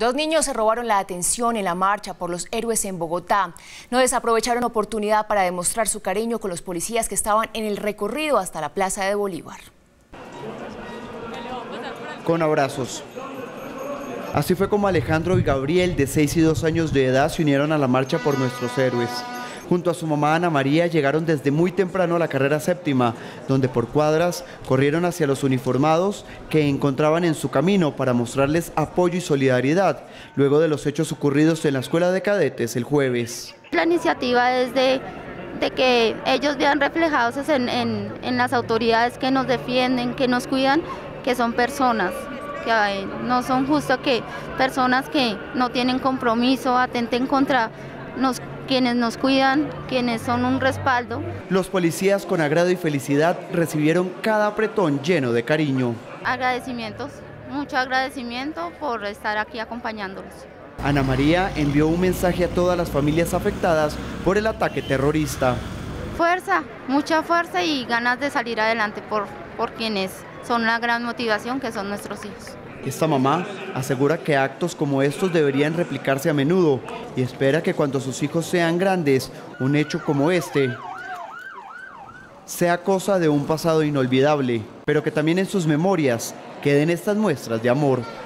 Dos niños se robaron la atención en la marcha por los héroes en Bogotá. No desaprovecharon oportunidad para demostrar su cariño con los policías que estaban en el recorrido hasta la Plaza de Bolívar. Con abrazos. Así fue como Alejandro y Gabriel, de 6 y 2 años de edad, se unieron a la marcha por nuestros héroes. Junto a su mamá Ana María llegaron desde muy temprano a la carrera séptima, donde por cuadras corrieron hacia los uniformados que encontraban en su camino para mostrarles apoyo y solidaridad, luego de los hechos ocurridos en la escuela de cadetes el jueves. La iniciativa es de que ellos vean reflejados en las autoridades que nos defienden, que nos cuidan, que son personas, que no son justo que personas que no tienen compromiso atenten contra quienes nos cuidan, quienes son un respaldo. Los policías, con agrado y felicidad, recibieron cada apretón lleno de cariño. Agradecimientos, mucho agradecimiento por estar aquí acompañándolos. Ana María envió un mensaje a todas las familias afectadas por el ataque terrorista. Fuerza, mucha fuerza y ganas de salir adelante por quienes son la gran motivación que son nuestros hijos. Esta mamá asegura que actos como estos deberían replicarse a menudo y espera que cuando sus hijos sean grandes, un hecho como este sea cosa de un pasado inolvidable, pero que también en sus memorias queden estas muestras de amor.